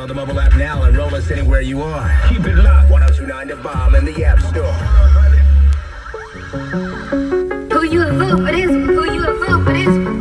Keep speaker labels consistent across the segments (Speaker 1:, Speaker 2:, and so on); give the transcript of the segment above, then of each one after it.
Speaker 1: the mobile app now and roll us anywhere you are. Keep it locked. 1029 The Bomb in the App Store.
Speaker 2: Who you a fool for this? Who you a fool for this?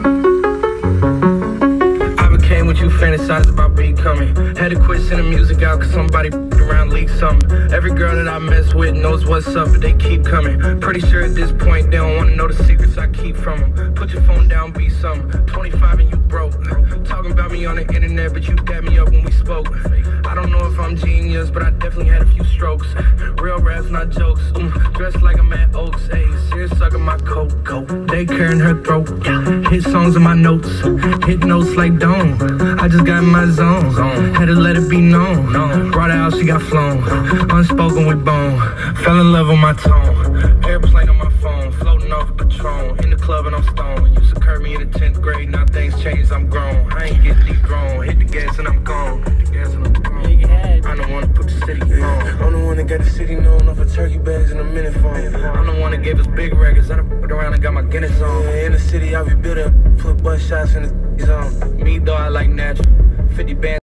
Speaker 3: I became what you fantasized about becoming. Had to quit sending music out cause somebody around leaked something. Every girl that I mess with knows what's up, but they keep coming. Pretty sure at this point they don't wanna know the secrets I keep from them. Put your phone down, be something. 25 and you broke. Talking about me on the internet, but you dapped me up when we spoke. I don't know if I'm genius, but I definitely had a few strokes. Real raps, not jokes. Dressed like I'm at Oaks. Ayy, serious sucking my coat. Daycare in her throat. Hit songs in my notes. Hit notes like Dome. I just got in my zone. Had to let it be known. Brought her out, she got flown. Unspoken with bone. Fell in love with my tone. Airplane on my phone. Floating off a Patron. In the club and I'm stoned. Used to curve me in the 10th grade. Now things changed, I'm grown. I ain't get deep grown. Hit the gas and I'm gone. I'm the one that put the city on. I'm the one that got the city known off of turkey bags in a minute phone. I'm the one that gave us big records. I done f***ed around and got my Guinness on. In the city, I be built up. Put butt shots in the zone. Me though, I like natural. 50 bands.